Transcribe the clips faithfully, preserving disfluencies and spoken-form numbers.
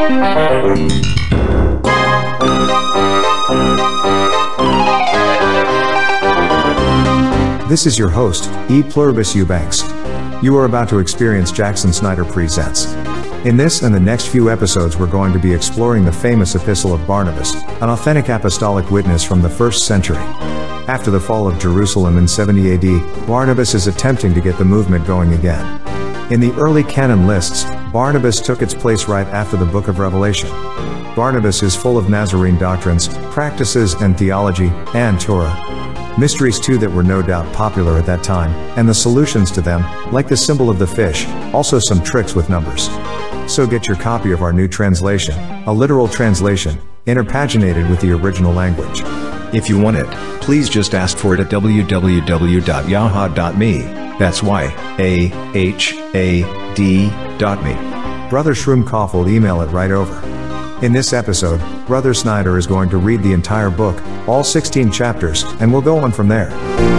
This is your host, E Pluribus Eubanks. You are about to experience Jackson Snyder Presents. In this and the next few episodes we're going to be exploring the famous Epistle of Barnabas, an authentic apostolic witness from the first century. After the fall of Jerusalem in seventy A D, Barnabas is attempting to get the movement going again. In the early canon lists, Barnabas took its place right after the book of Revelation. Barnabas is full of Nazarene doctrines, practices and theology, and Torah. Mysteries too that were no doubt popular at that time, and the solutions to them, like the symbol of the fish, also some tricks with numbers. So get your copy of our new translation, a literal translation, interpaginated with the original language. If you want it, please just ask for it at w w w dot yahad dot me. That's Y A H A D dot me. Brother Schruumkoff will email it right over. In this episode, Brother Snyder is going to read the entire book, all sixteen chapters, and we'll go on from there.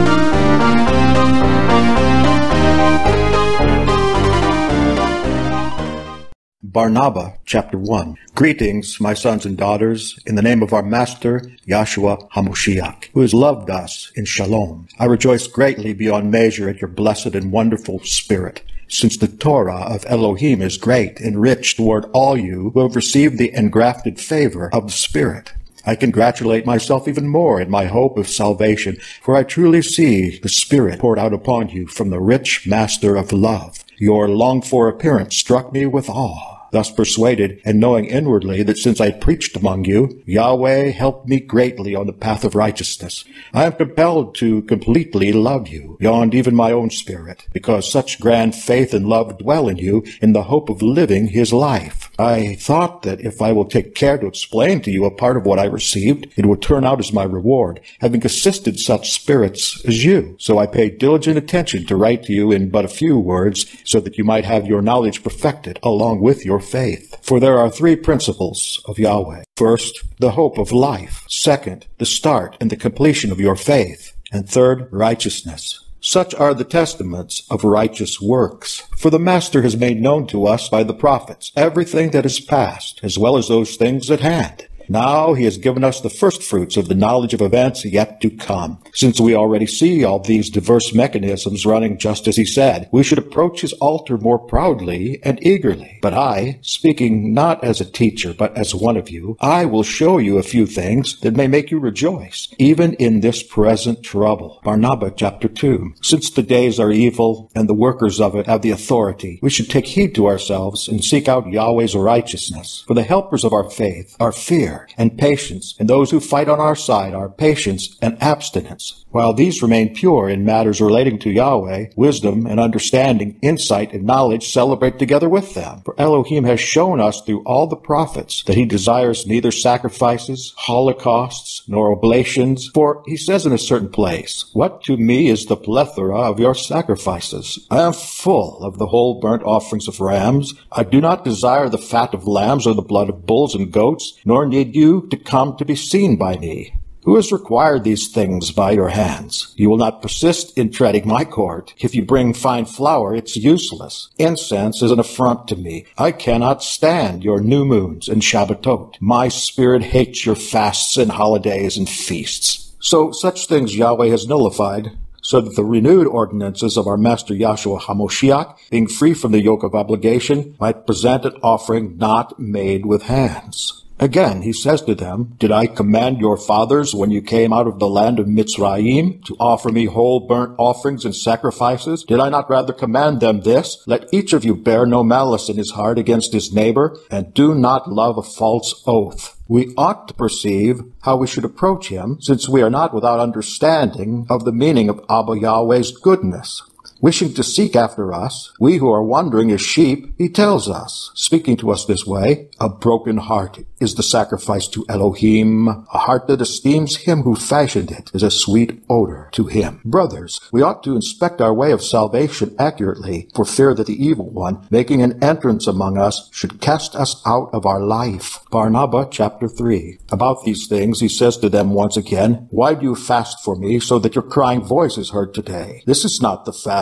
Barnabas, chapter one. Greetings, my sons and daughters, in the name of our Master, Yahshua HaMoshiach, who has loved us in Shalom. I rejoice greatly beyond measure at your blessed and wonderful spirit, since the Torah of Elohim is great and rich toward all you who have received the engrafted favor of the Spirit. I congratulate myself even more in my hope of salvation, for I truly see the Spirit poured out upon you from the rich Master of love. Your longed-for appearance struck me with awe. Thus persuaded, and knowing inwardly that since I preached among you, Yahweh helped me greatly on the path of righteousness. I am compelled to completely love you, beyond even my own spirit, because such grand faith and love dwell in you in the hope of living his life. I thought that if I will take care to explain to you a part of what I received, it would turn out as my reward, having assisted such spirits as you. So I paid diligent attention to write to you in but a few words, so that you might have your knowledge perfected along with your faith. For there are three principles of Yahweh. First, the hope of life. Second, the start and the completion of your faith. And third, righteousness. Such are the testaments of righteous works. For the Master has made known to us by the prophets everything that is past, as well as those things at hand. Now he has given us the first fruits of the knowledge of events yet to come. Since we already see all these diverse mechanisms running just as he said, we should approach his altar more proudly and eagerly. But I, speaking not as a teacher, but as one of you, I will show you a few things that may make you rejoice, even in this present trouble. Barnabas, chapter two. Since the days are evil, and the workers of it have the authority, we should take heed to ourselves and seek out Yahweh's righteousness. For the helpers of our faith are fear and patience, and those who fight on our side are patience and abstinence. While these remain pure in matters relating to Yahweh, wisdom and understanding, insight and knowledge celebrate together with them. For Elohim has shown us through all the prophets that he desires neither sacrifices, holocausts, nor oblations. For he says in a certain place, "What to me is the plethora of your sacrifices? I am full of the whole burnt offerings of rams. I do not desire the fat of lambs or the blood of bulls and goats, nor need you to come to be seen by me. Who has required these things by your hands? You will not persist in treading my court. If you bring fine flour, it's useless. Incense is an affront to me. I cannot stand your new moons and Shabbatot. My spirit hates your fasts and holidays and feasts." So such things Yahweh has nullified, so that the renewed ordinances of our Master Yahshua HaMoshiach, being free from the yoke of obligation, might present an offering not made with hands. Again, he says to them, "Did I command your fathers when you came out of the land of Mitzrayim to offer me whole burnt offerings and sacrifices? Did I not rather command them this? Let each of you bear no malice in his heart against his neighbor, and do not love a false oath." We ought to perceive how we should approach him, since we are not without understanding of the meaning of Abba Yahweh's goodness. Wishing to seek after us, we who are wandering as sheep, he tells us, speaking to us this way, "A broken heart is the sacrifice to Elohim. A heart that esteems him who fashioned it is a sweet odor to him." Brothers, we ought to inspect our way of salvation accurately, for fear that the evil one, making an entrance among us, should cast us out of our life. Barnabas, chapter three. About these things he says to them once again, "Why do you fast for me, so that your crying voice is heard today? This is not the fast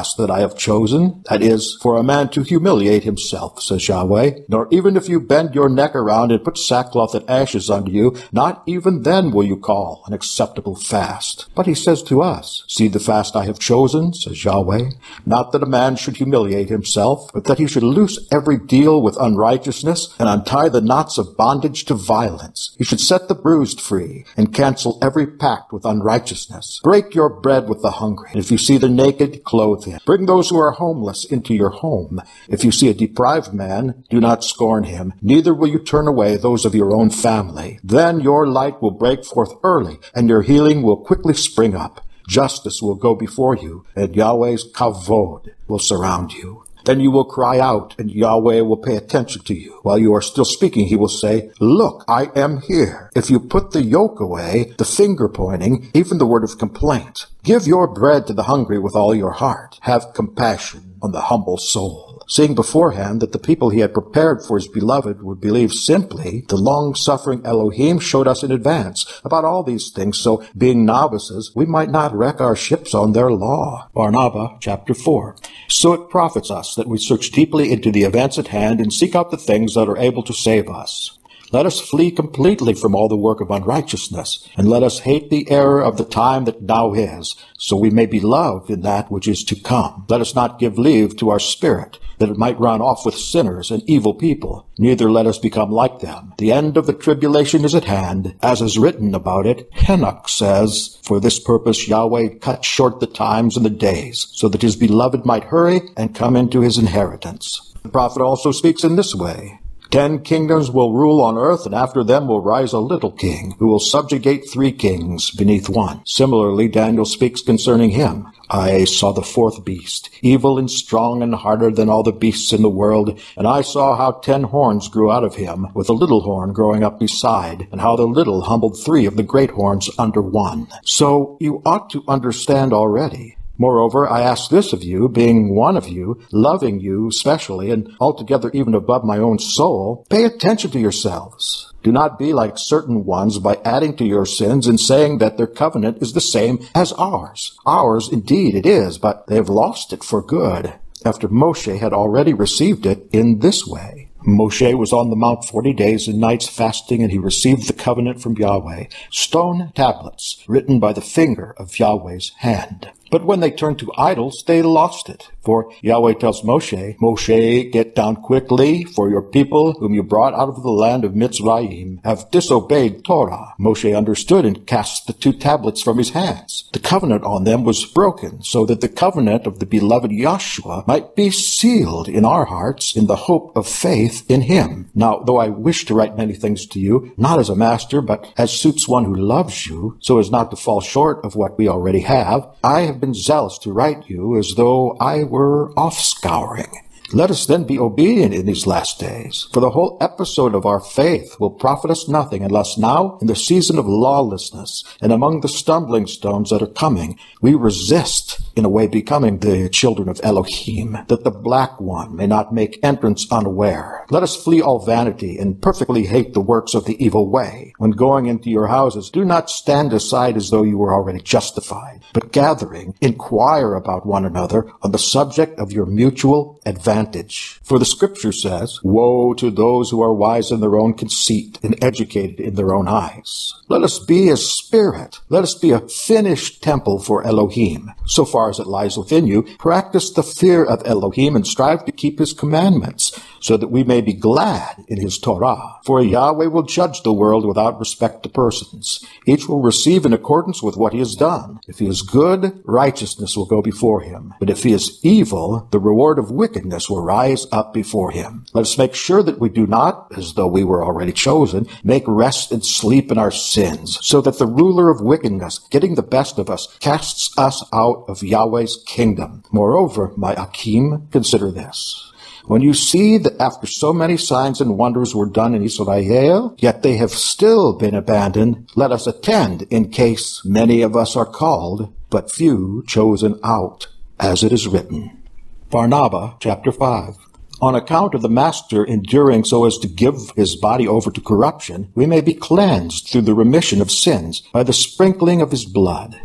fast that I have chosen, that is, for a man to humiliate himself, says Yahweh. Nor even if you bend your neck around and put sackcloth and ashes under you, not even then will you call an acceptable fast. But he says to us, see the fast I have chosen, says Yahweh, not that a man should humiliate himself, but that he should loose every deal with unrighteousness, and untie the knots of bondage to violence. He should set the bruised free, and cancel every pact with unrighteousness. Break your bread with the hungry, and if you see the naked, clothe him. Bring those who are homeless into your home. If you see a deprived man, do not scorn him, neither will you turn away those of your own family. Then your light will break forth early, and your healing will quickly spring up. Justice will go before you, and Yahweh's kavod will surround you. Then you will cry out, and Yahweh will pay attention to you. While you are still speaking, he will say, look, I am here. If you put the yoke away, the finger pointing, even the word of complaint, give your bread to the hungry with all your heart. Have compassion on the humble soul. Seeing beforehand that the people he had prepared for his beloved would believe simply, the long-suffering Elohim showed us in advance about all these things, so, being novices, we might not wreck our ships on their law. Barnabas, chapter four. So it profits us that we search deeply into the events at hand and seek out the things that are able to save us. Let us flee completely from all the work of unrighteousness, and let us hate the error of the time that now is, so we may be loved in that which is to come. Let us not give leave to our spirit, that it might run off with sinners and evil people. Neither let us become like them. The end of the tribulation is at hand, as is written about it. Enoch says, for this purpose Yahweh cut short the times and the days, so that his beloved might hurry and come into his inheritance. The prophet also speaks in this way. Ten kingdoms will rule on earth, and after them will rise a little king, who will subjugate three kings beneath one. Similarly, Daniel speaks concerning him. I saw the fourth beast, evil and strong and harder than all the beasts in the world, and I saw how ten horns grew out of him, with a little horn growing up beside, and how the little humbled three of the great horns under one. So you ought to understand already. Moreover, I ask this of you, being one of you, loving you specially, and altogether even above my own soul, pay attention to yourselves. Do not be like certain ones by adding to your sins and saying that their covenant is the same as ours. Ours, indeed, it is, but they have lost it for good, after Moshe had already received it in this way. Moshe was on the mount forty days and nights fasting, and he received the covenant from Yahweh, stone tablets written by the finger of Yahweh's hand. But when they turned to idols, they lost it. For Yahweh tells Moshe, Moshe, get down quickly, for your people, whom you brought out of the land of Mitzrayim, have disobeyed Torah. Moshe understood and cast the two tablets from his hands. The covenant on them was broken, so that the covenant of the beloved Yahshua might be sealed in our hearts in the hope of faith in him. Now, though I wish to write many things to you, not as a master, but as suits one who loves you, so as not to fall short of what we already have, I have been zealous to write you as though I were off-scouring. Let us then be obedient in these last days, for the whole episode of our faith will profit us nothing unless now, in the season of lawlessness, and among the stumbling stones that are coming, we resist in a way becoming the children of Elohim, that the black one may not make entrance unaware. Let us flee all vanity and perfectly hate the works of the evil way. When going into your houses, do not stand aside as though you were already justified, but gathering, inquire about one another on the subject of your mutual advantage. For the scripture says, woe to those who are wise in their own conceit and educated in their own eyes. Let us be a spirit. Let us be a finished temple for Elohim. So far as it lies within you, practice the fear of Elohim and strive to keep his commandments, so that we may be glad in his Torah. For Yahweh will judge the world without respect to persons. Each will receive in accordance with what he has done. If he is good, righteousness will go before him. But if he is evil, the reward of wickedness will rise up before him. Let us make sure that we do not, as though we were already chosen, make rest and sleep in our sins, so that the ruler of wickedness, getting the best of us, casts us out of Yahweh's kingdom. Moreover, my Akim, consider this. When you see that after so many signs and wonders were done in Israel, yet they have still been abandoned, let us attend in case many of us are called, but few chosen out, as it is written. Barnabas, chapter five. On account of the master enduring so as to give his body over to corruption, we may be cleansed through the remission of sins by the sprinkling of his blood.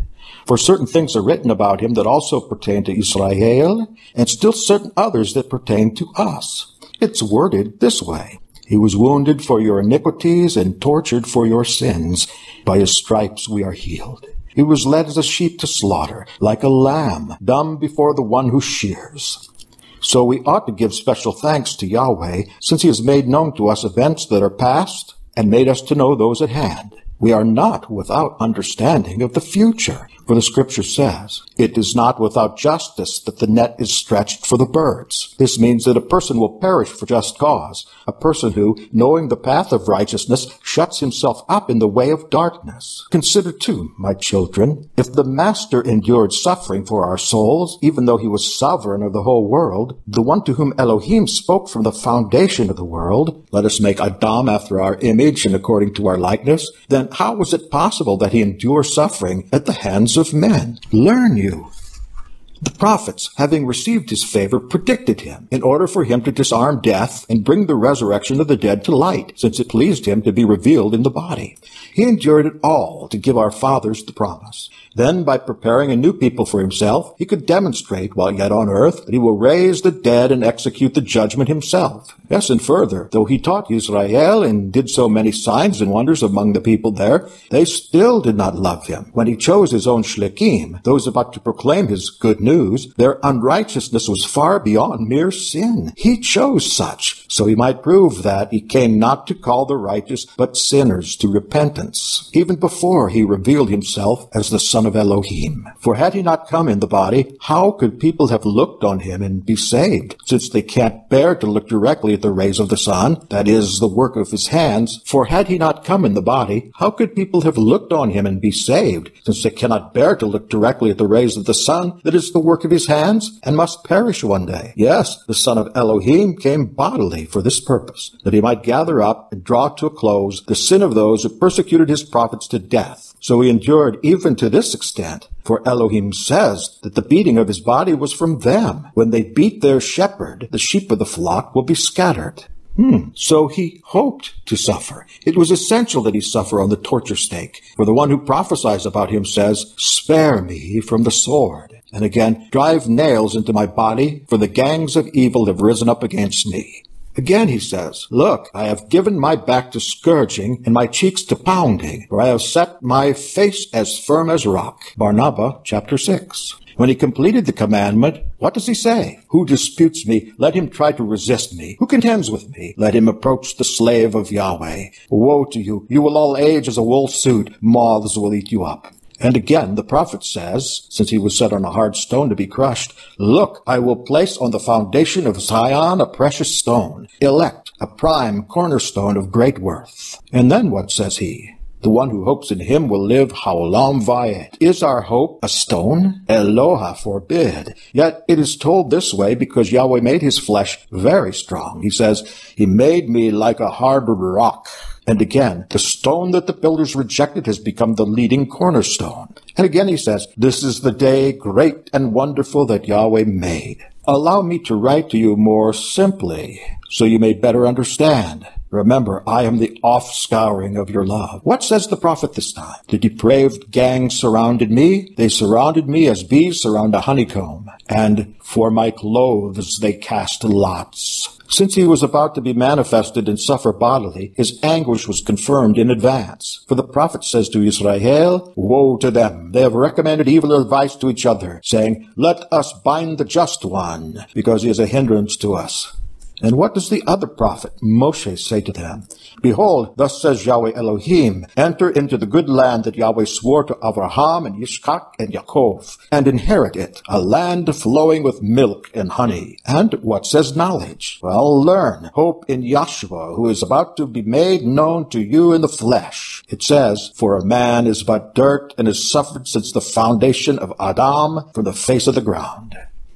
For certain things are written about him that also pertain to Israel, and still certain others that pertain to us. It's worded this way: He was wounded for your iniquities and tortured for your sins. By his stripes we are healed. He was led as a sheep to slaughter, like a lamb, dumb before the one who shears. So we ought to give special thanks to Yahweh, since he has made known to us events that are past, and made us to know those at hand. We are not without understanding of the future, for the Scripture says, "It is not without justice that the net is stretched for the birds." This means that a person will perish for just cause, a person who, knowing the path of righteousness, shuts himself up in the way of darkness. Consider, too, my children, if the Master endured suffering for our souls, even though he was sovereign of the whole world, the one to whom Elohim spoke from the foundation of the world, "Let us make Adam after our image and according to our likeness," then how was it possible that he endure suffering at the hands of men? Learn you. The prophets, having received his favor, predicted him, in order for him to disarm death and bring the resurrection of the dead to light, since it pleased him to be revealed in the body. He endured it all to give our fathers the promise. Then, by preparing a new people for himself, he could demonstrate, while yet on earth, that he will raise the dead and execute the judgment himself. Yes, and further, though he taught Israel and did so many signs and wonders among the people there, they still did not love him. When he chose his own shlichim, those about to proclaim his good news, their unrighteousness was far beyond mere sin. He chose such, so he might prove that he came not to call the righteous, but sinners to repentance, even before he revealed himself as the Son of Elohim. For had he not come in the body, how could people have looked on him and be saved, since they can't bear to look directly at the rays of the sun, that is, the work of his hands? For had he not come in the body, how could people have looked on him and be saved, since they cannot bear to look directly at the rays of the sun, that is the work of his hands, and must perish one day? Yes, the Son of Elohim came bodily for this purpose, that he might gather up and draw to a close the sin of those who persecuted his prophets to death. So he endured even to this extent, for Elohim says that the beating of his body was from them. When they beat their shepherd, the sheep of the flock will be scattered. Hmm. So he hoped to suffer. It was essential that he suffer on the torture stake, for the one who prophesies about him says, "Spare me from the sword." And again, "Drive nails into my body, for the gangs of evil have risen up against me." Again he says, "Look, I have given my back to scourging and my cheeks to pounding, for I have set my face as firm as rock." Barnabas, chapter six. When he completed the commandment, what does he say? "Who disputes me, let him try to resist me. Who contends with me, let him approach the slave of Yahweh. Woe to you, you will all age as a wool suit, moths will eat you up." And again, the prophet says, since he was set on a hard stone to be crushed, "Look, I will place on the foundation of Zion a precious stone, elect, a prime cornerstone of great worth." And then what says he? "The one who hopes in him will live haolam vayed." Is our hope a stone? Eloha forbid. Yet it is told this way because Yahweh made his flesh very strong. He says, "He made me like a hard rock." And again, the stone that the builders rejected has become the leading cornerstone. And again he says, "This is the day great and wonderful that Yahweh made." Allow me to write to you more simply, so you may better understand. Remember, I am the offscouring of your love. What says the prophet this time? "The depraved gang surrounded me. They surrounded me as bees surround a honeycomb. And for my clothes they cast lots." Since he was about to be manifested and suffer bodily, his anguish was confirmed in advance. For the prophet says to Israel, "Woe to them! They have recommended evil advice to each other, saying, 'Let us bind the just one, because he is a hindrance to us.'" And what does the other prophet, Moshe, say to them? "Behold, thus says Yahweh Elohim, enter into the good land that Yahweh swore to Abraham and Yitzchak and Yaakov, and inherit it, a land flowing with milk and honey." And what says knowledge? Well, learn. Hope in Yahshua, who is about to be made known to you in the flesh. It says, "For a man is but dirt, and has suffered since the foundation of Adam from the face of the ground."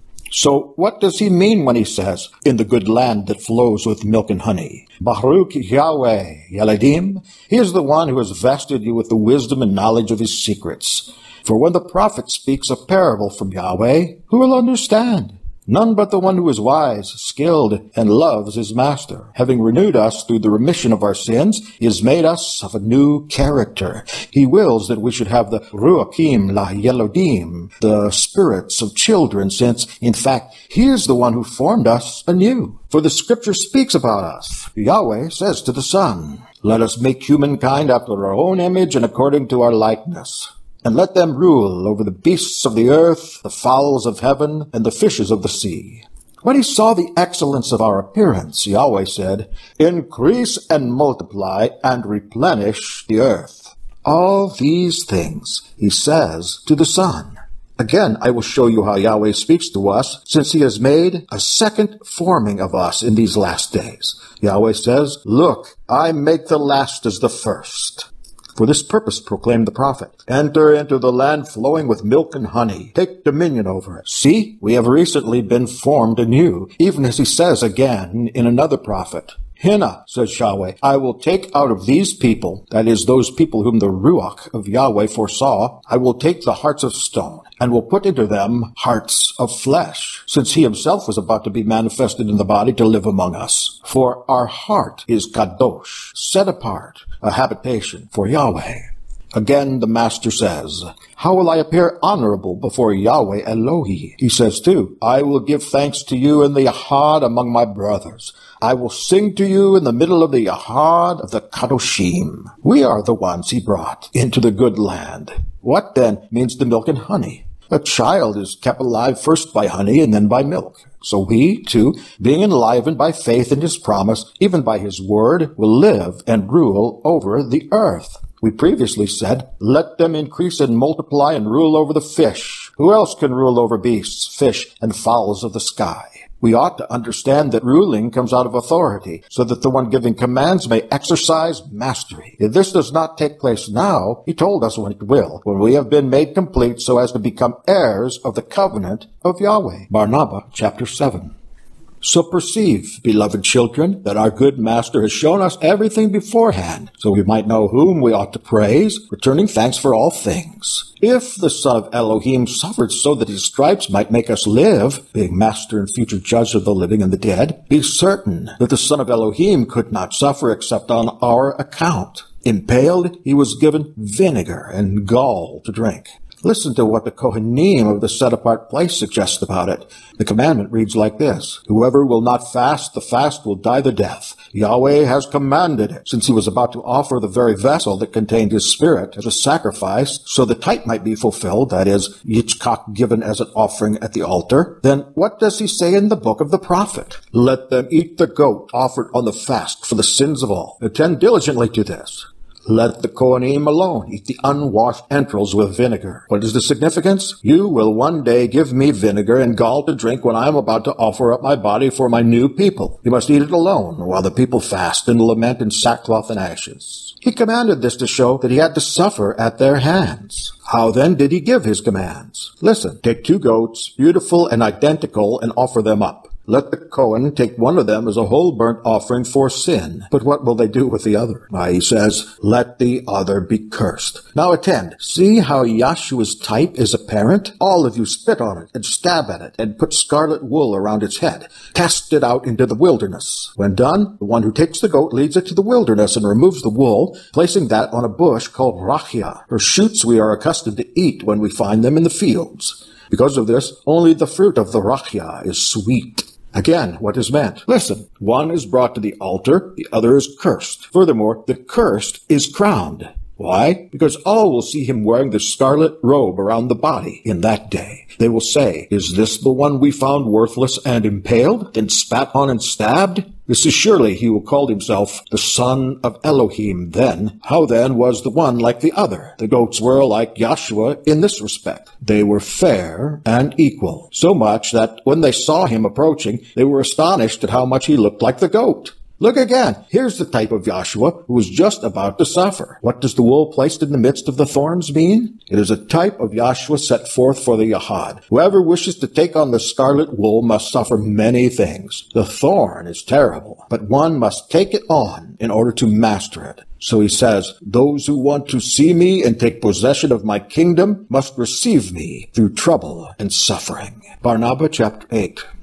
So what does he mean when he says, "in the good land that flows with milk and honey"? Baruch Yahweh, Yeladim. He is the one who has vested you with the wisdom and knowledge of his secrets. For when the prophet speaks a parable from Yahweh, who will understand? None but the one who is wise, skilled, and loves his master, having renewed us through the remission of our sins, he has made us of a new character. He wills that we should have the ruachim la yelodim, the spirits of children, since, in fact, he is the one who formed us anew. For the Scripture speaks about us. Yahweh says to the Son, "Let us make humankind after our own image and according to our likeness. And let them rule over the beasts of the earth, the fowls of heaven, and the fishes of the sea." When he saw the excellence of our appearance, Yahweh said, "Increase and multiply and replenish the earth." All these things he says to the Son. Again, I will show you how Yahweh speaks to us, since he has made a second forming of us in these last days. Yahweh says, "Look, I make the last as the first." For this purpose proclaimed the prophet, "Enter into the land flowing with milk and honey. Take dominion over it." See, we have recently been formed anew, even as he says again in another prophet. "Hinna," says Yahweh, "I will take out of these people," that is, those people whom the Ruach of Yahweh foresaw, "I will take the hearts of stone, and will put into them hearts of flesh," since he himself was about to be manifested in the body to live among us. For our heart is kadosh, set apart, a habitation for Yahweh. Again, the Master says, "How will I appear honorable before Yahweh Elohi?" He says too, "I will give thanks to you in the Yahad among my brothers. I will sing to you in the middle of the Yahad of the Kadoshim." We are the ones he brought into the good land. What then means the milk and honey? A child is kept alive first by honey and then by milk. So we, too, being enlivened by faith in his promise, even by his word, will live and rule over the earth. We previously said, "Let them increase and multiply and rule over the fish." Who else can rule over beasts, fish, and fowls of the sky? We ought to understand that ruling comes out of authority, so that the one giving commands may exercise mastery. If this does not take place now, he told us when it will, when we have been made complete so as to become heirs of the covenant of Yahweh. Barnabas, chapter seven. So perceive, beloved children, that our good Master has shown us everything beforehand, so we might know whom we ought to praise, returning thanks for all things. If the Son of Elohim suffered so that his stripes might make us live, being Master and future Judge of the living and the dead, be certain that the Son of Elohim could not suffer except on our account. Impaled, he was given vinegar and gall to drink. Listen to what the Kohanim of the set-apart place suggest about it. The commandment reads like this: "Whoever will not fast the fast will die the death. Yahweh has commanded it," since he was about to offer the very vessel that contained his spirit as a sacrifice, so the type might be fulfilled, that is, yitzchak given as an offering at the altar. Then what does he say in the book of the prophet? "Let them eat the goat offered on the fast for the sins of all. Attend diligently to this. Let the Kohanim alone eat the unwashed entrails with vinegar." What is the significance? You will one day give me vinegar and gall to drink when I am about to offer up my body for my new people. You must eat it alone while the people fast and lament in sackcloth and ashes. He commanded this to show that he had to suffer at their hands. How then did he give his commands? Listen, take two goats, beautiful and identical, and offer them up. Let the Kohen take one of them as a whole burnt offering for sin. But what will they do with the other? Why, he says, "Let the other be cursed." Now attend. See how Yahshua's type is apparent? All of you spit on it and stab at it and put scarlet wool around its head. Cast it out into the wilderness. When done, the one who takes the goat leads it to the wilderness and removes the wool, placing that on a bush called rachia, or shoots we are accustomed to eat when we find them in the fields. Because of this, only the fruit of the rachia is sweet. Again, what is meant? Listen, one is brought to the altar, the other is cursed. Furthermore, the cursed is crowned. Why? Because all will see him wearing the scarlet robe around the body in that day. They will say, "Is this the one we found worthless and impaled, then spat on and stabbed? This is surely he who called himself the Son of Elohim then. How then was the one like the other?" The goats were like Yahshua in this respect. They were fair and equal, so much that when they saw him approaching, they were astonished at how much he looked like the goat. Look again. Here's the type of Yahshua who was just about to suffer. What does the wool placed in the midst of the thorns mean? It is a type of Yahshua set forth for the Yahad. Whoever wishes to take on the scarlet wool must suffer many things. The thorn is terrible, but one must take it on in order to master it. So he says, "Those who want to see me and take possession of my kingdom must receive me through trouble and suffering." Barnabas chapter eight.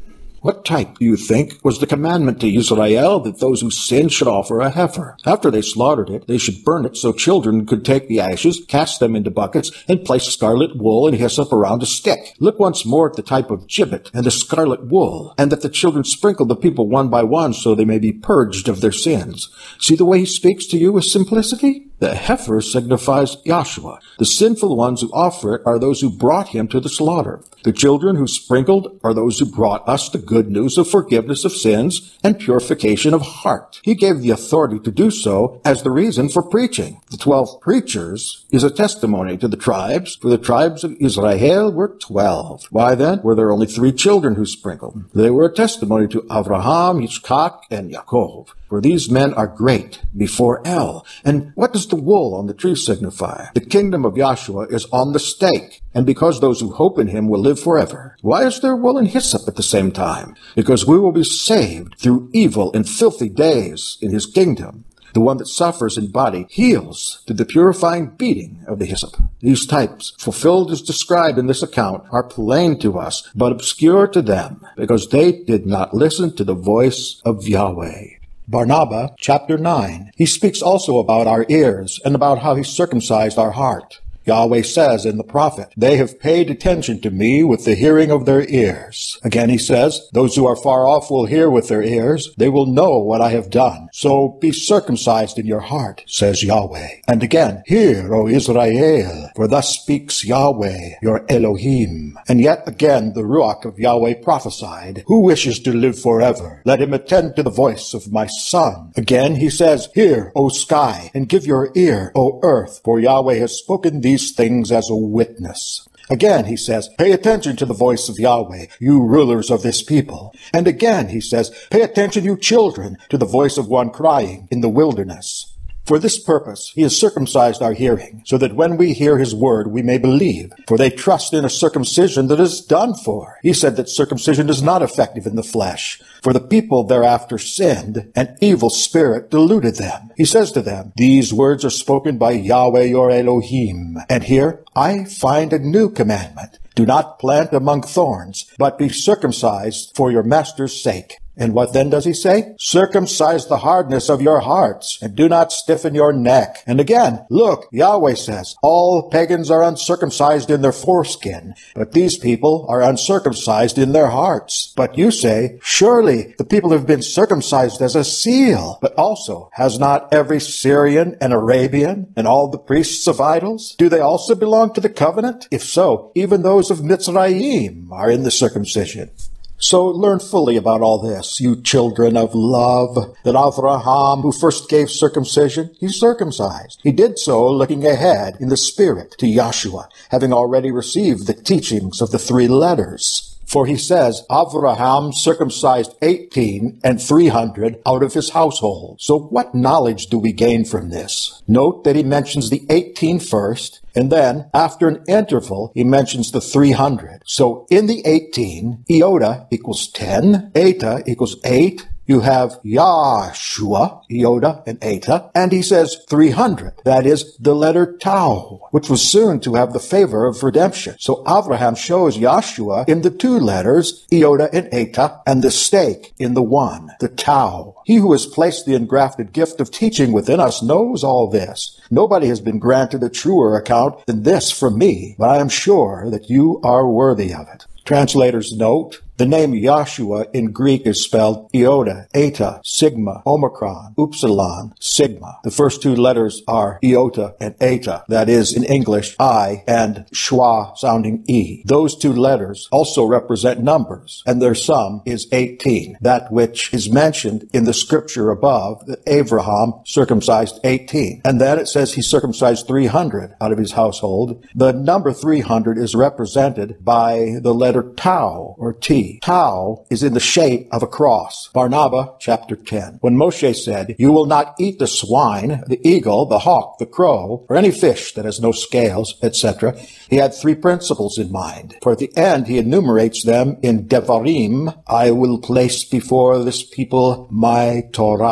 What type, do you think, was the commandment to Israel that those who sinned should offer a heifer? After they slaughtered it, they should burn it so children could take the ashes, cast them into buckets, and place scarlet wool and hyssop around a stick. Look once more at the type of gibbet and the scarlet wool, and that the children sprinkle the people one by one so they may be purged of their sins. See the way he speaks to you with simplicity? The heifer signifies Yahshua. The sinful ones who offer it are those who brought him to the slaughter. The children who sprinkled are those who brought us the good news of forgiveness of sins and purification of heart. He gave the authority to do so as the reason for preaching. The twelve preachers is a testimony to the tribes, for the tribes of Israel were twelve. Why then were there only three children who sprinkled? They were a testimony to Abraham, Yitzchak, and Yaakov. For these men are great before El. And what does the wool on the tree signify? The kingdom of Yahshua is on the stake, and because those who hope in him will live forever. Why is there wool and hyssop at the same time? Because we will be saved through evil and filthy days in his kingdom. The one that suffers in body heals through the purifying beating of the hyssop. These types, fulfilled as described in this account, are plain to us, but obscure to them, because they did not listen to the voice of Yahweh. Barnabas, chapter nine. He speaks also about our ears and about how he circumcised our heart. Yahweh says in the prophet, they have paid attention to me with the hearing of their ears. Again he says, those who are far off will hear with their ears. They will know what I have done. So be circumcised in your heart, says Yahweh. And again, hear, O Israel, for thus speaks Yahweh, your Elohim. And yet again the Ruach of Yahweh prophesied, who wishes to live forever? Let him attend to the voice of my son. Again he says, hear, O sky, and give your ear, O earth, for Yahweh has spoken these These things as a witness. Again, he says, pay attention to the voice of Yahweh, you rulers of this people. And again, he says, pay attention, you children, to the voice of one crying in the wilderness. For this purpose he has circumcised our hearing, so that when we hear his word we may believe. For they trust in a circumcision that is done for. He said that circumcision is not effective in the flesh. For the people thereafter sinned, an evil spirit deluded them. He says to them, these words are spoken by Yahweh your Elohim. And here I find a new commandment. Do not plant among thorns, but be circumcised for your master's sake. And what then does he say? Circumcise the hardness of your hearts, and do not stiffen your neck. And again, look, Yahweh says, all pagans are uncircumcised in their foreskin, but these people are uncircumcised in their hearts. But you say, surely the people have been circumcised as a seal. But also, has not every Syrian and Arabian and all the priests of idols? Do they also belong to the covenant? If so, even those of Mitzrayim are in the circumcision. So learn fully about all this, you children of love, that Abraham, who first gave circumcision, he circumcised. He did so looking ahead in the spirit to Yahshua, having already received the teachings of the three letters. For he says, Abraham circumcised eighteen and three hundred out of his household. So what knowledge do we gain from this? Note that he mentions the eighteen first, and then, after an interval, he mentions the three hundred. So in the eighteen, iota equals ten, eta equals eight, you have Yahshua, iota and eta, and he says three hundred. That is the letter tau, which was soon to have the favor of redemption. So Abraham shows Yahshua in the two letters, iota and eta, and the stake in the one, the tau. He who has placed the engrafted gift of teaching within us knows all this. Nobody has been granted a truer account than this from me, but I am sure that you are worthy of it. Translator's note, the name Yahshua in Greek is spelled iota, eta, sigma, omicron, upsilon, sigma. The first two letters are iota and eta. That is, in English, I and schwa sounding E. Those two letters also represent numbers, and their sum is eighteen. That which is mentioned in the scripture above, that Abraham circumcised eighteen. And then it says he circumcised three hundred out of his household. The number three hundred is represented by the letter tau, or T. Tau is in the shape of a cross. Barnabas, chapter ten. When Moshe said, you will not eat the swine, the eagle, the hawk, the crow, or any fish that has no scales, et cetera, he had three principles in mind. For at the end, he enumerates them in Devarim, I will place before this people my Torah.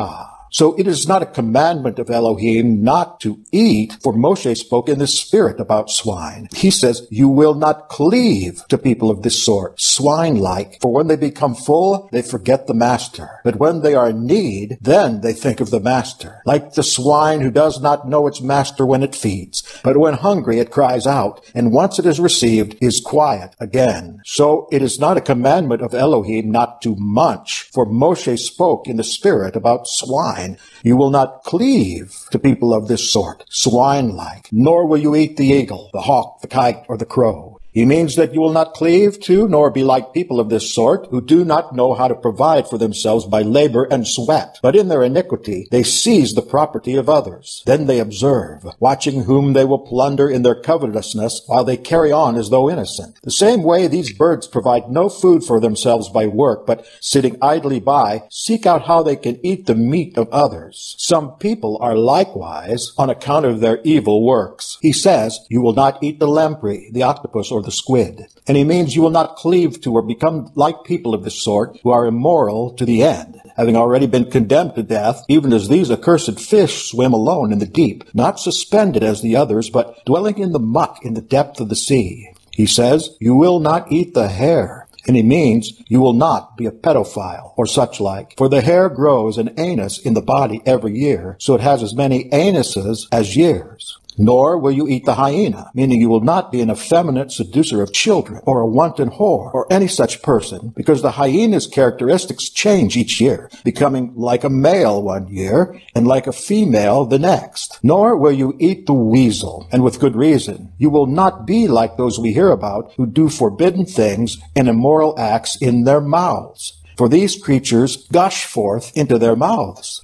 So it is not a commandment of Elohim not to eat, for Moshe spoke in the Spirit about swine. He says, you will not cleave to people of this sort, swine-like, for when they become full, they forget the master. But when they are in need, then they think of the master. Like the swine who does not know its master when it feeds, but when hungry it cries out, and once it is received, is quiet again. So it is not a commandment of Elohim not to munch, for Moshe spoke in the Spirit about swine. You will not cleave to people of this sort, swine-like, nor will you eat the eagle, the hawk, the kite, or the crow. He means that you will not cleave to, nor be like people of this sort, who do not know how to provide for themselves by labor and sweat. But in their iniquity, they seize the property of others. Then they observe, watching whom they will plunder in their covetousness, while they carry on as though innocent. The same way these birds provide no food for themselves by work, but sitting idly by, seek out how they can eat the meat of others. Some people are likewise on account of their evil works. He says, you will not eat the lamprey, the octopus, or the squid. And he means you will not cleave to or become like people of this sort who are immoral to the end, having already been condemned to death, even as these accursed fish swim alone in the deep, not suspended as the others, but dwelling in the muck in the depth of the sea. He says, you will not eat the hare. And he means you will not be a pedophile or such like. For the hair grows an anus in the body every year, so it has as many anuses as years. Nor will you eat the hyena, meaning you will not be an effeminate seducer of children, or a wanton whore, or any such person, because the hyena's characteristics change each year, becoming like a male one year, and like a female the next. Nor will you eat the weasel, and with good reason. You will not be like those we hear about, who do forbidden things and immoral acts in their mouths. For these creatures gush forth into their mouths.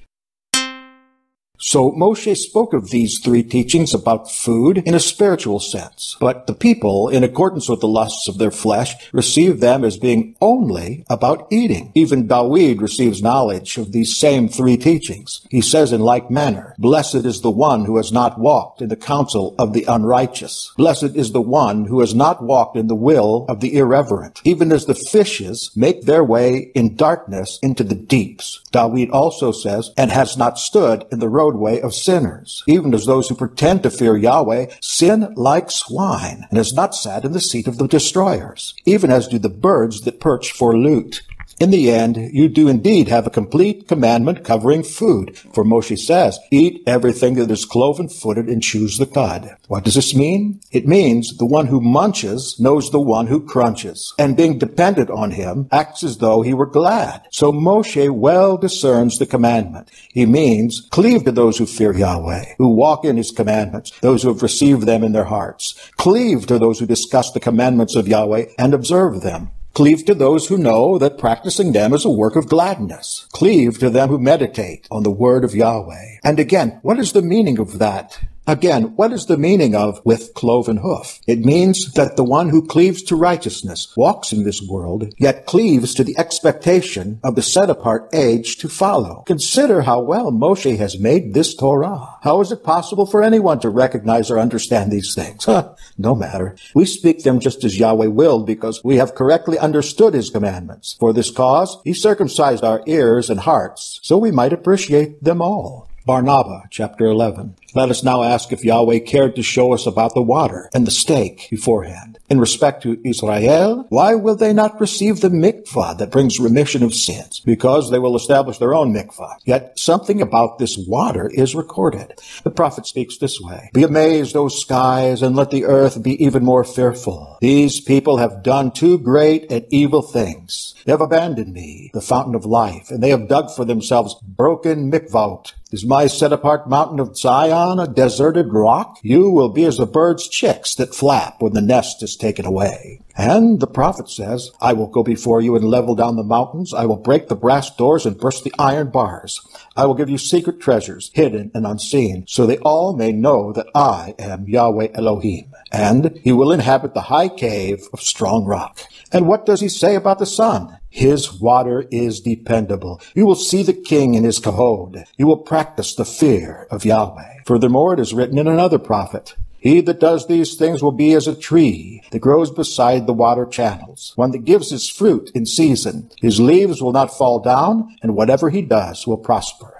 So Moshe spoke of these three teachings about food in a spiritual sense, but the people, in accordance with the lusts of their flesh, received them as being only about eating. Even David receives knowledge of these same three teachings. He says in like manner, blessed is the one who has not walked in the counsel of the unrighteous. Blessed is the one who has not walked in the will of the irreverent. Even as the fishes make their way in darkness into the deeps. David also says, and has not stood in the road way of sinners, even as those who pretend to fear Yahweh sin like swine, and has not sat in the seat of the destroyers, even as do the birds that perch for loot. In the end, you do indeed have a complete commandment covering food, for Moshe says, eat everything that is cloven-footed and chews the cud. What does this mean? It means the one who munches knows the one who crunches, and being dependent on him, acts as though he were glad. So Moshe well discerns the commandment. He means, cleave to those who fear Yahweh, who walk in his commandments, those who have received them in their hearts. Cleave to those who discuss the commandments of Yahweh and observe them. Cleave to those who know that practicing them is a work of gladness. Cleave to them who meditate on the word of Yahweh. And again, what is the meaning of that? Again, what is the meaning of with cloven hoof? It means that the one who cleaves to righteousness walks in this world, yet cleaves to the expectation of the set-apart age to follow. Consider how well Moshe has made this Torah. How is it possible for anyone to recognize or understand these things? Huh, no matter. We speak them just as Yahweh willed, because we have correctly understood his commandments. For this cause, he circumcised our ears and hearts, so we might appreciate them all. Barnabas, chapter eleven. Let us now ask if Yahweh cared to show us about the water and the stake beforehand. In respect to Israel, why will they not receive the mikvah that brings remission of sins? Because they will establish their own mikvah. Yet something about this water is recorded. The prophet speaks this way. Be amazed, O skies, and let the earth be even more fearful. These people have done two great and evil things. They have abandoned me, the fountain of life, and they have dug for themselves broken mikvot. Is my set-apart mountain of Zion a deserted rock? You will be as the bird's chicks that flap when the nest is taken away. And the prophet says, I will go before you and level down the mountains. I will break the brass doors and burst the iron bars. I will give you secret treasures, hidden and unseen, so they all may know that I am Yahweh Elohim. And he will inhabit the high cave of strong rock. And what does he say about the sun? His water is dependable. You will see the king in his kavod. You will practice the fear of Yahweh. Furthermore, it is written in another prophet, he that does these things will be as a tree that grows beside the water channels, one that gives his fruit in season. His leaves will not fall down, and whatever he does will prosper.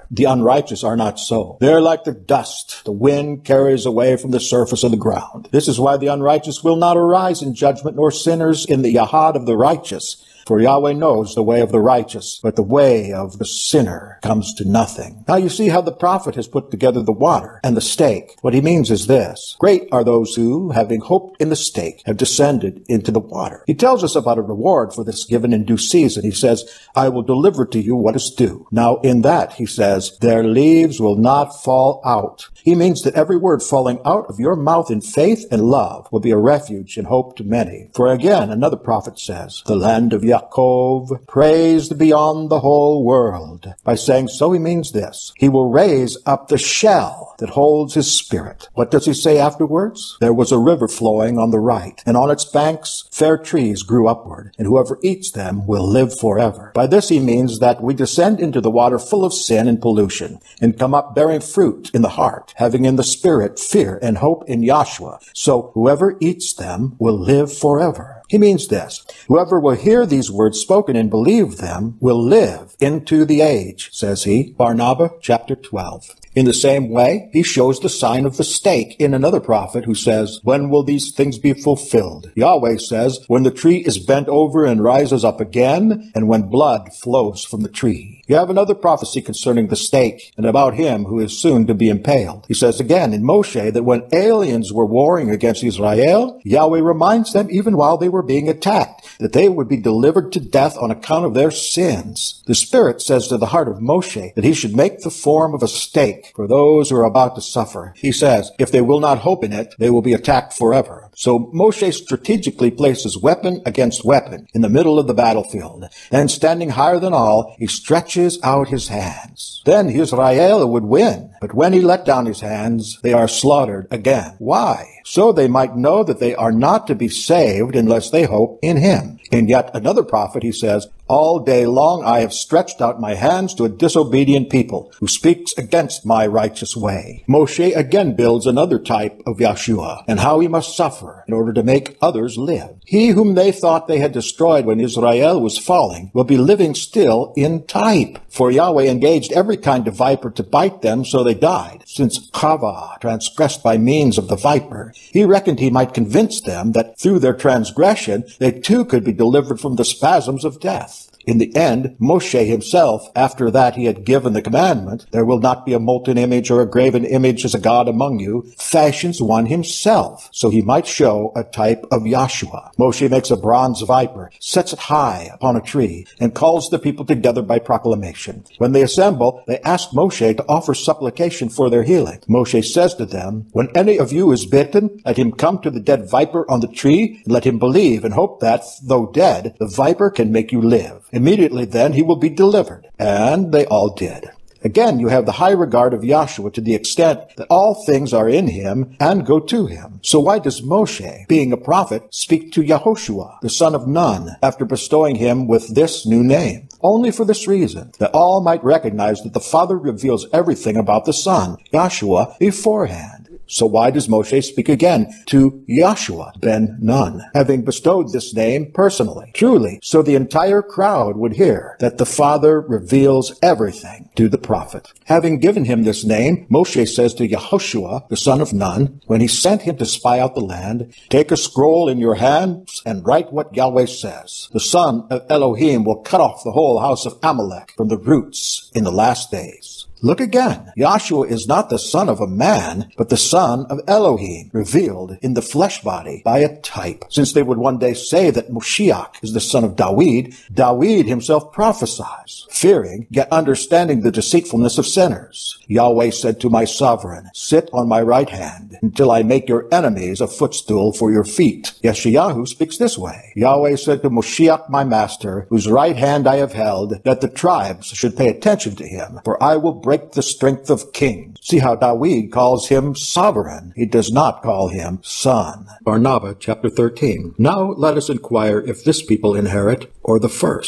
The unrighteous are not so. They're like the dust the wind carries away from the surface of the ground. This is why the unrighteous will not arise in judgment, nor sinners in the Yahad of the righteous. For Yahweh knows the way of the righteous, but the way of the sinner comes to nothing. Now you see how the prophet has put together the water and the stake. What he means is this: great are those who, having hoped in the stake, have descended into the water. He tells us about a reward for this given in due season. He says, I will deliver to you what is due. Now in that, he says, their leaves will not fall out. He means that every word falling out of your mouth in faith and love will be a refuge and hope to many. For again, another prophet says, the land of Yaakov, praised beyond the whole world. By saying so, he means this: he will raise up the shell that holds his spirit. What does he say afterwards? There was a river flowing on the right, and on its banks fair trees grew upward, and whoever eats them will live forever. By this he means that we descend into the water full of sin and pollution, and come up bearing fruit in the heart, having in the spirit fear and hope in Yahshua. So whoever eats them will live forever. He means this: whoever will hear these words spoken and believe them will live into the age, says he. Barnabas chapter twelve. In the same way, he shows the sign of the stake in another prophet who says, when will these things be fulfilled? Yahweh says, when the tree is bent over and rises up again, and when blood flows from the tree. You have another prophecy concerning the stake and about him who is soon to be impaled. He says again in Moshe that when aliens were warring against Israel, Yahweh reminds them, even while they were being attacked, that they would be delivered to death on account of their sins. The Spirit says to the heart of Moshe that he should make the form of a stake for those who are about to suffer. He says, if they will not hope in it, they will be attacked forever. So Moshe strategically places weapon against weapon in the middle of the battlefield, and standing higher than all, he stretches out his hands. Then Israel would win, but when he let down his hands, they are slaughtered again. Why? So they might know that they are not to be saved unless they hope in him. In yet another prophet he says, all day long I have stretched out my hands to a disobedient people who speaks against my righteous way. Moshe again builds another type of Yahshua and how he must suffer in order to make others live. He whom they thought they had destroyed when Israel was falling will be living still in type. For Yahweh engaged every kind of viper to bite them, so they died. Since Chava transgressed by means of the viper, he reckoned he might convince them that through their transgression they too could be delivered from the spasms of death. In the end, Moshe himself, after that he had given the commandment, there will not be a molten image or a graven image as a god among you, fashions one himself, so he might show a type of Yahshua. Moshe makes a bronze viper, sets it high upon a tree, and calls the people together by proclamation. When they assemble, they ask Moshe to offer supplication for their healing. Moshe says to them, when any of you is bitten, let him come to the dead viper on the tree, and let him believe and hope that, though dead, the viper can make you live. Immediately then he will be delivered. And they all did. Again, you have the high regard of Yahshua to the extent that all things are in him and go to him. So why does Moshe, being a prophet, speak to Yehoshua, the son of Nun, after bestowing him with this new name? Only for this reason, that all might recognize that the Father reveals everything about the Son, Yahshua, beforehand. So why does Moshe speak again to Yahshua ben Nun, having bestowed this name personally? Truly, so the entire crowd would hear that the Father reveals everything to the prophet. Having given him this name, Moshe says to Yehoshua, the son of Nun, when he sent him to spy out the land, take a scroll in your hands and write what Yahweh says. The son of Elohim will cut off the whole house of Amalek from the roots in the last days. Look again. Yahshua is not the son of a man, but the son of Elohim, revealed in the flesh body by a type. Since they would one day say that Moshiach is the son of Dawid, Dawid himself prophesies, fearing, yet understanding the deceitfulness of sinners. Yahweh said to my sovereign, sit on my right hand, until I make your enemies a footstool for your feet. Yeshayahu speaks this way. Yahweh said to Moshiach my master, whose right hand I have held, that the tribes should pay attention to him, for I will break the strength of kings. See how Dawid calls him sovereign. He does not call him son. Barnabas chapter thirteen. Now let us inquire if this people inherit or the first.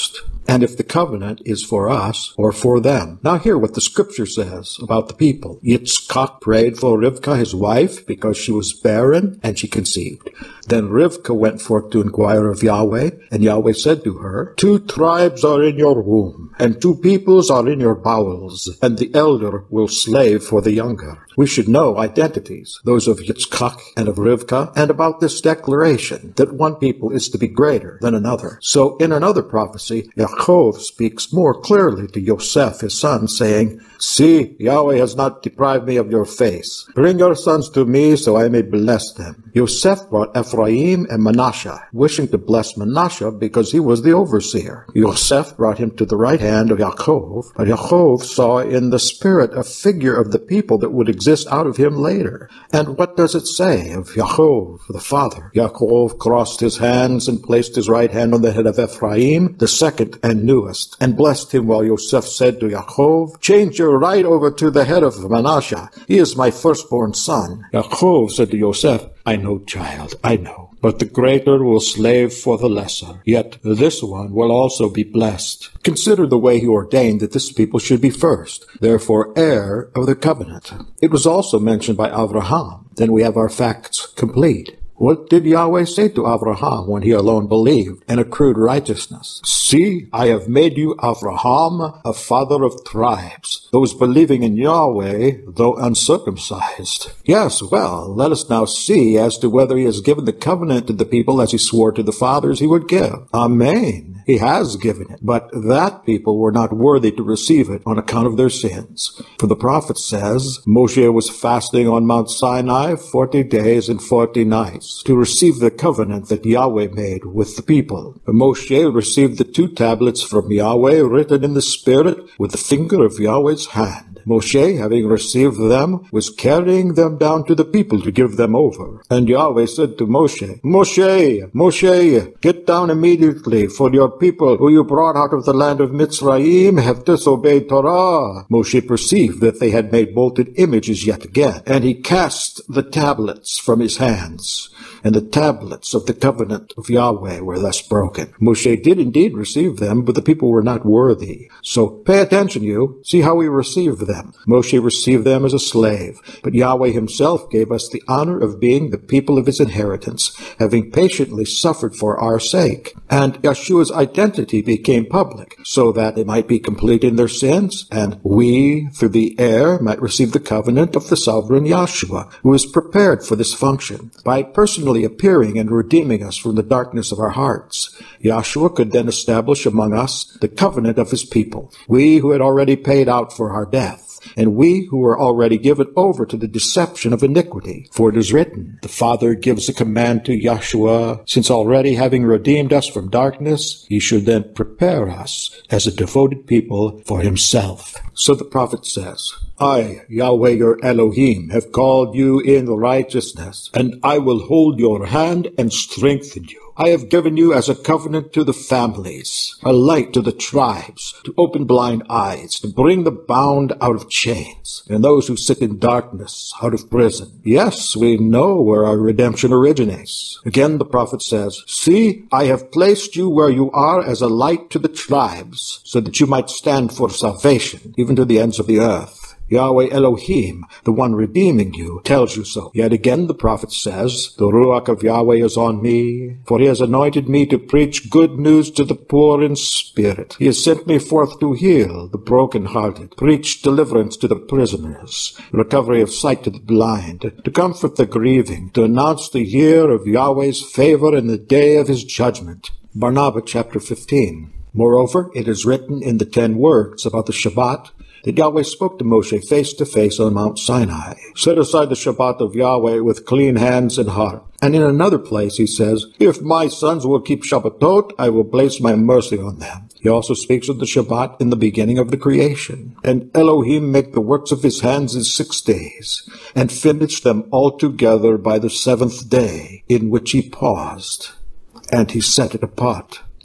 and if the covenant is for us or for them. Now hear what the scripture says about the people. Yitzchak prayed for Rivkah his wife because she was barren, and she conceived. Then Rivkah went forth to inquire of Yahweh, and Yahweh said to her, Two tribes are in your womb, and two peoples are in your bowels, and the elder will slave for the younger. We should know identities, those of Yitzchak and of Rivkah, and about this declaration that one people is to be greater than another. So in another prophecy, Yaakov speaks more clearly to Yosef, his son, saying, See, Yahweh has not deprived me of your face. Bring your sons to me so I may bless them. Yosef brought Ephraim and Manasseh, wishing to bless Manasseh because he was the overseer. Yosef brought him to the right hand of Yaakov, but Yaakov saw in the spirit a figure of the people that would exist out of him later. And what does it say of Yaakov, the father? Yaakov crossed his hands and placed his right hand on the head of Ephraim, the second and newest, and blessed him, while Yosef said to Yaakov, Change your right over to the head of Manasseh. He is my firstborn son. Yaakov said to Yosef, I know, child, I know. But the greater will slave for the lesser. Yet this one will also be blessed. Consider the way he ordained that this people should be first, therefore heir of the covenant. It was also mentioned by Abraham. Then we have our facts complete. What did Yahweh say to Abraham when he alone believed and accrued righteousness? See, I have made you, Abraham, a father of tribes, those believing in Yahweh, though uncircumcised. Yes, well, let us now see as to whether he has given the covenant to the people as he swore to the fathers he would give. Amen. He has given it, but that people were not worthy to receive it on account of their sins. For the prophet says, Moshe was fasting on Mount Sinai forty days and forty nights to receive the covenant that Yahweh made with the people. Moshe received the two tablets from Yahweh written in the Spirit with the finger of Yahweh's hand. Moshe, having received them, was carrying them down to the people to give them over. And Yahweh said to Moshe, Moshe, Moshe, get down immediately, for your people who you brought out of the land of Mitzrayim have disobeyed Torah. Moshe perceived that they had made bolted images yet again, and he cast the tablets from his hands. And the tablets of the covenant of Yahweh were thus broken. Moshe did indeed receive them, but the people were not worthy. So pay attention, you. See how we received them. Moshe received them as a slave, but Yahweh himself gave us the honor of being the people of his inheritance, having patiently suffered for our sake. And Yeshua's identity became public, so that they might be complete in their sins, and we, through the heir, might receive the covenant of the sovereign Yeshua, who is prepared for this function, by personal appearing and redeeming us from the darkness of our hearts. Yeshua could then establish among us the covenant of his people, we who had already paid out for our death, and we who were already given over to the deception of iniquity. For it is written, the Father gives a command to Yeshua, since already having redeemed us from darkness, he should then prepare us as a devoted people for himself. So the prophet says, I, Yahweh your Elohim, have called you in righteousness, and I will hold your hand and strengthen you. I have given you as a covenant to the families, a light to the tribes, to open blind eyes, to bring the bound out of chains, and those who sit in darkness out of prison. Yes, we know where our redemption originates. Again, the prophet says, See, I have placed you where you are as a light to the tribes, so that you might stand for salvation, even to the ends of the earth. Yahweh Elohim, the one redeeming you, tells you so. Yet again the prophet says, The Ruach of Yahweh is on me, for he has anointed me to preach good news to the poor in spirit. He has sent me forth to heal the brokenhearted, preach deliverance to the prisoners, recovery of sight to the blind, to comfort the grieving, to announce the year of Yahweh's favor and the day of his judgment. Barnabas chapter fifteen. Moreover, it is written in the ten words about the Shabbat, that Yahweh spoke to Moshe face to face on Mount Sinai. Set aside the Shabbat of Yahweh with clean hands and heart. And in another place he says, If my sons will keep Shabbatot, I will place my mercy on them. He also speaks of the Shabbat in the beginning of the creation. And Elohim made the works of his hands in six days, and finished them altogether by the seventh day, in which he paused. And he set it apart.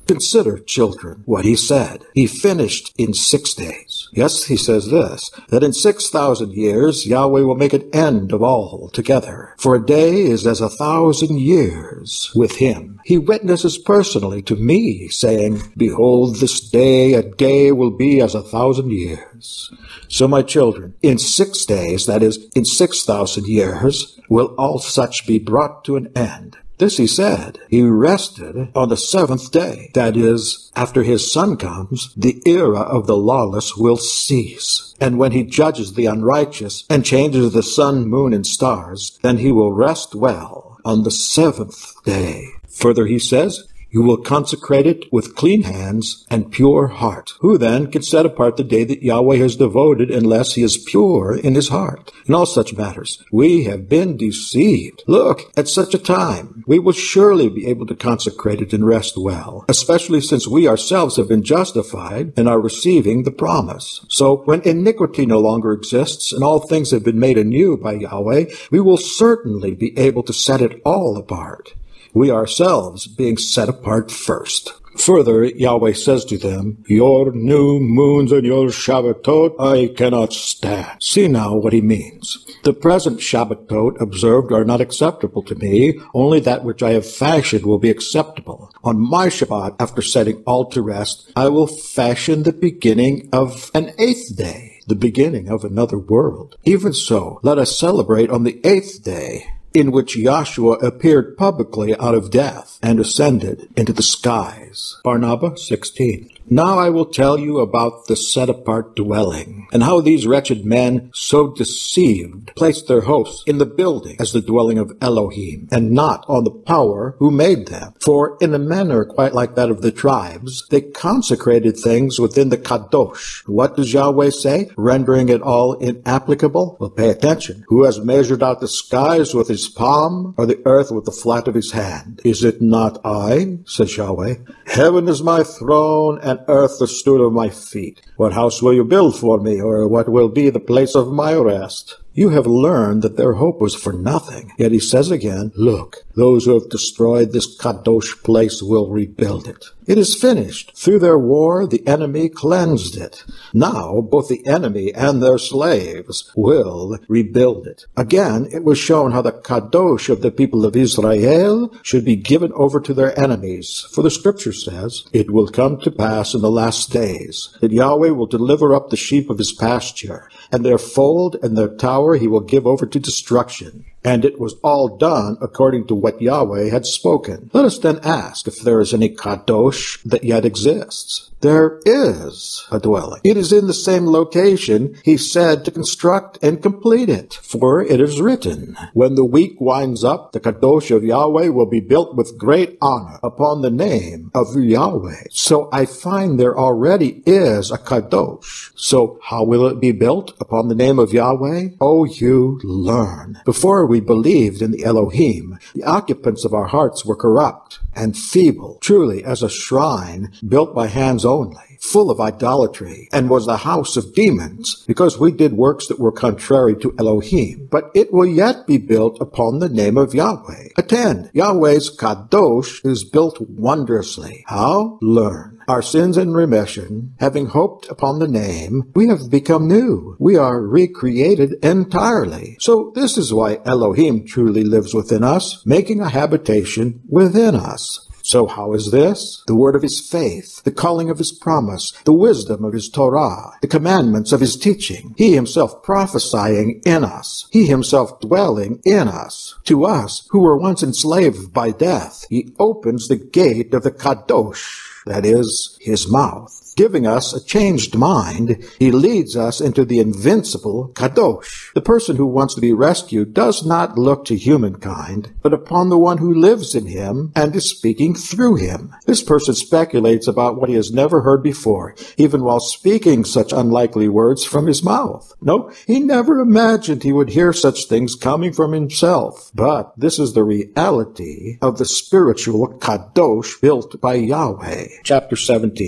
Consider, children, what he said. He finished in six days. Yes, he says this, that in six thousand years Yahweh will make an end of all together. For a day is as a thousand years with him. He witnesses personally to me, saying, Behold, this day, a day will be as a thousand years. So, my children, in six days, that is, in six thousand years, will all such be brought to an end. This he said. He rested on the seventh day. That is, after his Son comes, the era of the lawless will cease. And when he judges the unrighteous and changes the sun, moon, and stars, then he will rest well on the seventh day. Further he says, You will consecrate it with clean hands and pure heart. Who then can set apart the day that Yahweh has devoted unless he is pure in his heart? In all such matters, we have been deceived. Look, at such a time, we will surely be able to consecrate it and rest well, especially since we ourselves have been justified and are receiving the promise. So when iniquity no longer exists and all things have been made anew by Yahweh, we will certainly be able to set it all apart. We ourselves being set apart first. Further, Yahweh says to them, Your new moons and your Shabbatot I cannot stand. See now what he means. The present Shabbatot observed are not acceptable to me. Only that which I have fashioned will be acceptable. On my Shabbat, after setting all to rest, I will fashion the beginning of an eighth day, the beginning of another world. Even so, let us celebrate on the eighth day, in which Yahshua appeared publicly out of death and ascended into the skies. Barnabas sixteen. Now I will tell you about the set-apart dwelling, and how these wretched men, so deceived, placed their hosts in the building as the dwelling of Elohim, and not on the power who made them. For in a manner quite like that of the tribes, they consecrated things within the Kadosh. What does Yahweh say, rendering it all inapplicable? Well, pay attention. Who has measured out the skies with his palm, or the earth with the flat of his hand? Is it not I, says Yahweh? Heaven is my throne, and earth the stool of my feet. What house will you build for me, or what will be the place of my rest? You have learned that their hope was for nothing. Yet he says again, Look, those who have destroyed this Kadosh place will rebuild it. It is finished. Through their war, the enemy cleansed it. Now, both the enemy and their slaves will rebuild it. Again, it was shown how the Kadosh of the people of Israel should be given over to their enemies. For the scripture says, It will come to pass in the last days that Yahweh will deliver up the sheep of his pasture, and their fold and their tower he will give over to destruction. And it was all done according to what Yahweh had spoken. Let us then ask if there is any Kadosh that yet exists. There is a dwelling. It is in the same location he said to construct and complete it. For it is written, When the week winds up, the Kadosh of Yahweh will be built with great honor upon the name of Yahweh. So I find there already is a Kadosh. So how will it be built upon the name of Yahweh? Oh, you learn. Before we believed in the Elohim, the occupants of our hearts were corrupt and feeble, truly as a shrine built by hands only, full of idolatry, and was the house of demons, because we did works that were contrary to Elohim. But it will yet be built upon the name of Yahweh. Attend, Yahweh's Kadosh is built wondrously. How? Learn. Our sins in remission, having hoped upon the name, we have become new. We are recreated entirely. So this is why Elohim truly lives within us, making a habitation within us. So how is this? The word of his faith, the calling of his promise, the wisdom of his Torah, the commandments of his teaching, he himself prophesying in us, he himself dwelling in us. To us, who were once enslaved by death, he opens the gate of the Kadosh, that is, his mouth. Giving us a changed mind, he leads us into the invincible Kadosh. The person who wants to be rescued does not look to humankind, but upon the one who lives in him and is speaking through him. This person speculates about what he has never heard before, even while speaking such unlikely words from his mouth. No, he never imagined he would hear such things coming from himself. But this is the reality of the spiritual Kadosh built by Yahweh. Chapter seventeen.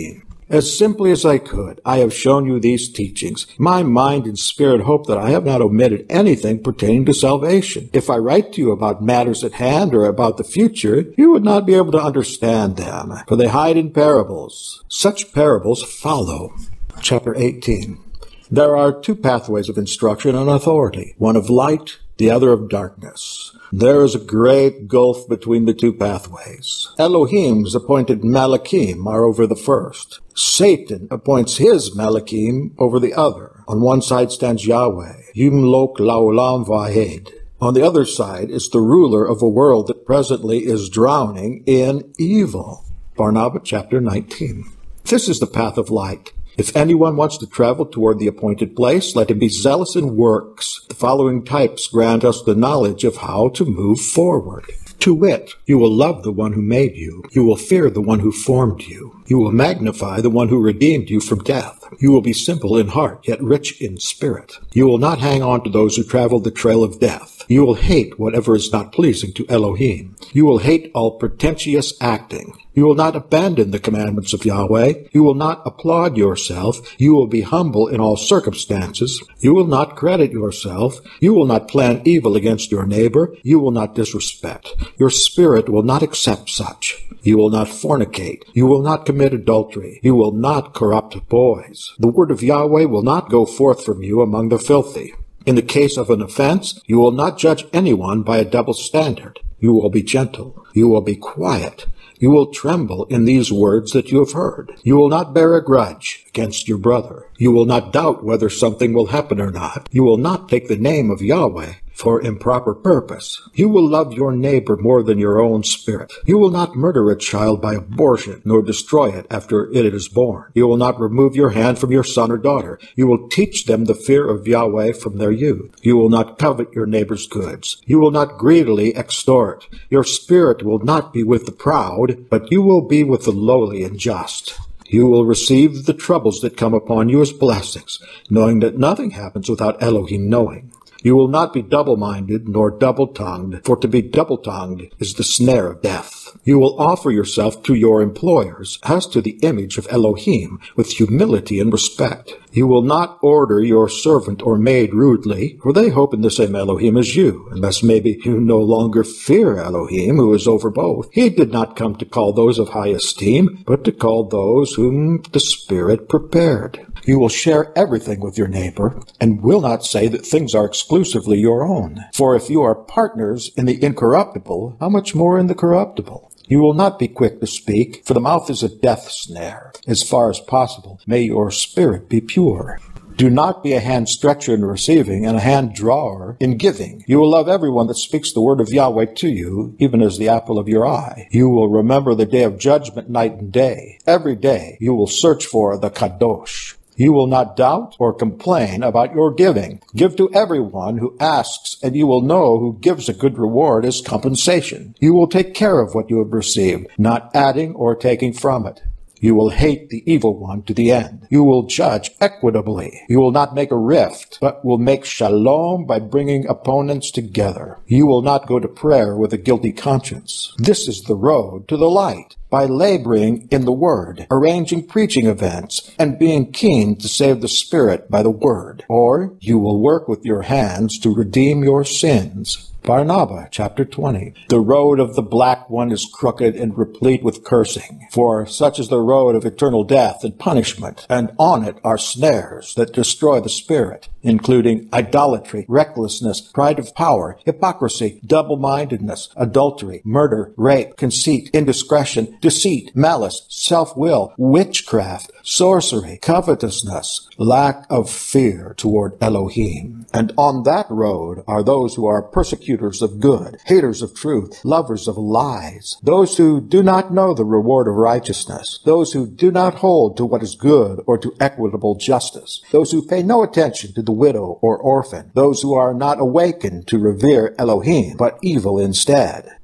As simply as I could, I have shown you these teachings. My mind and spirit hope that I have not omitted anything pertaining to salvation. If I write to you about matters at hand or about the future, you would not be able to understand them, for they hide in parables. Such parables follow. Chapter eighteen. There are two pathways of instruction and authority, one of light, the other of darkness. There is a great gulf between the two pathways. Elohim's appointed Malachim are over the first. Satan appoints his Malachim over the other. On one side stands Yahweh, Yimlok Laolam Vahed. On the other side is the ruler of a world that presently is drowning in evil. Barnabas chapter nineteen. This is the path of light. If anyone wants to travel toward the appointed place, let him be zealous in works. The following types grant us the knowledge of how to move forward. To wit, you will love the one who made you. You will fear the one who formed you. You will magnify the one who redeemed you from death. You will be simple in heart, yet rich in spirit. You will not hang on to those who travel the trail of death. You will hate whatever is not pleasing to Elohim. You will hate all pretentious acting. You will not abandon the commandments of Yahweh. You will not applaud yourself. You will be humble in all circumstances. You will not credit yourself. You will not plan evil against your neighbor. You will not disrespect. Your spirit will not accept such. You will not fornicate. You will not commit adultery. You will not corrupt boys. The word of Yahweh will not go forth from you among the filthy. In the case of an offense, you will not judge anyone by a double standard. You will be gentle. You will be quiet. You will tremble in these words that you have heard. You will not bear a grudge against your brother. You will not doubt whether something will happen or not. You will not take the name of Yahweh for improper purpose. You will love your neighbor more than your own spirit. You will not murder a child by abortion, nor destroy it after it is born. You will not remove your hand from your son or daughter. You will teach them the fear of Yahweh from their youth. You will not covet your neighbor's goods. You will not greedily extort. Your spirit will not be with the proud, but you will be with the lowly and just. You will receive the troubles that come upon you as blessings, knowing that nothing happens without Elohim knowing. You will not be double-minded nor double-tongued, for to be double-tongued is the snare of death. You will offer yourself to your employers as to the image of Elohim with humility and respect. You will not order your servant or maid rudely, for they hope in the same Elohim as you, unless maybe you no longer fear Elohim, who is over both. He did not come to call those of high esteem, but to call those whom the Spirit prepared. You will share everything with your neighbor, and will not say that things are exclusively your own. For if you are partners in the incorruptible, how much more in the corruptible? You will not be quick to speak, for the mouth is a death snare. As far as possible, may your spirit be pure. Do not be a hand stretcher in receiving and a hand drawer in giving. You will love everyone that speaks the word of Yahweh to you, even as the apple of your eye. You will remember the day of judgment night and day. Every day you will search for the Kadosh. You will not doubt or complain about your giving. Give to everyone who asks, and you will know who gives a good reward as compensation. You will take care of what you have received, not adding or taking from it. You will hate the evil one to the end. You will judge equitably. You will not make a rift, but will make shalom by bringing opponents together. You will not go to prayer with a guilty conscience. This is the road to the light. By laboring in the Word, arranging preaching events, and being keen to save the Spirit by the Word. Or you will work with your hands to redeem your sins. Barnabas, chapter twenty. The road of the black one is crooked and replete with cursing, for such is the road of eternal death and punishment, and on it are snares that destroy the spirit, including idolatry, recklessness, pride of power, hypocrisy, double-mindedness, adultery, murder, rape, conceit, indiscretion, deceit, malice, self-will, witchcraft, sorcery, covetousness, lack of fear toward Elohim. And on that road are those who are persecutors of good, haters of truth, lovers of lies, those who do not know the reward of righteousness, those who do not hold to what is good or to equitable justice, those who pay no attention to the widow or orphan, those who are not awakened to revere Elohim, but evil instead.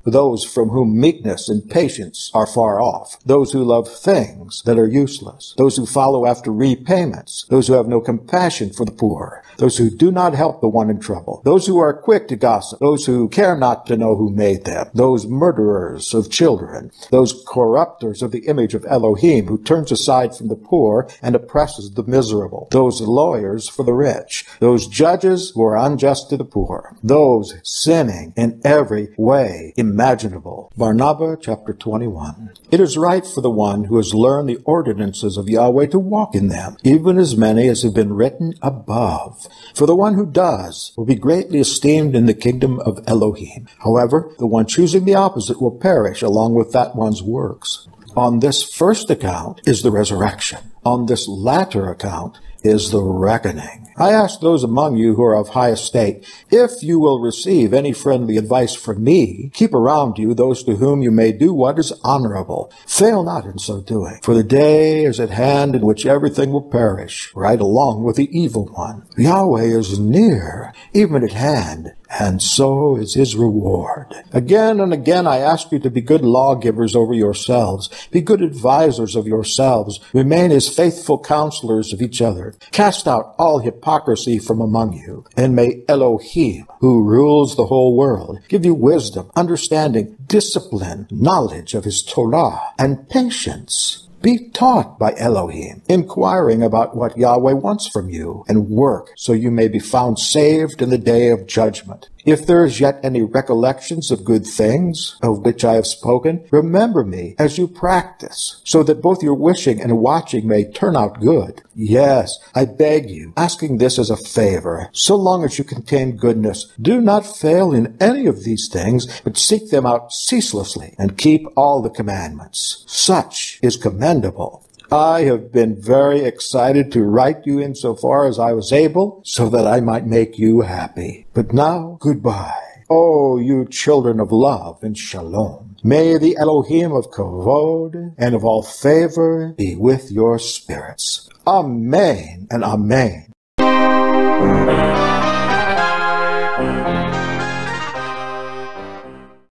those from whom meekness and patience are far off, those who love things that are useless, those who follow after repayments, those who have no compassion for the poor, those who do not help the one in trouble, those who are quick to gossip, those who care not to know who made them, those murderers of children, those corrupters of the image of Elohim, who turns aside from the poor and oppresses the miserable, those lawyers for the rich, those judges who are unjust to the poor, those sinning in every way imaginable. Barnabas chapter twenty-one. It is right for the one who has learned the ordinances of Yahweh to walk in them, even as many as have been written above. For the one who does will be greatly esteemed in the kingdom of Elohim. However, the one choosing the opposite will perish along with that one's works. On this first account is the resurrection. On this latter account is the reckoning. I ask those among you who are of high estate, if you will receive any friendly advice from me, keep around you those to whom you may do what is honorable. Fail not in so doing, for the day is at hand in which everything will perish, right along with the evil one. Yahweh is near, even at hand, and so is his reward. Again and again I ask you to be good lawgivers over yourselves, be good advisers of yourselves, remain as faithful counselors of each other. Cast out all hypocrisy from among you, and may Elohim, who rules the whole world, give you wisdom, understanding, discipline, knowledge of his Torah, and patience. Be taught by Elohim, inquiring about what Yahweh wants from you, and work so you may be found saved in the day of judgment. If there is yet any recollections of good things of which I have spoken, remember me as you practice, so that both your wishing and watching may turn out good. Yes, I beg you, asking this as a favor, so long as you contain goodness, do not fail in any of these things, but seek them out ceaselessly, and keep all the commandments. Such is commendable. I have been very excited to write you insofar as I was able, so that I might make you happy. But now, goodbye. Oh, you children of love and shalom. May the Elohim of kavod and of all favor be with your spirits. Amen and amen.